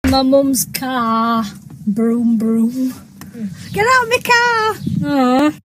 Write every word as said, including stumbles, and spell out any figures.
My mum's car. Broom, broom. Get out of my car. Aww.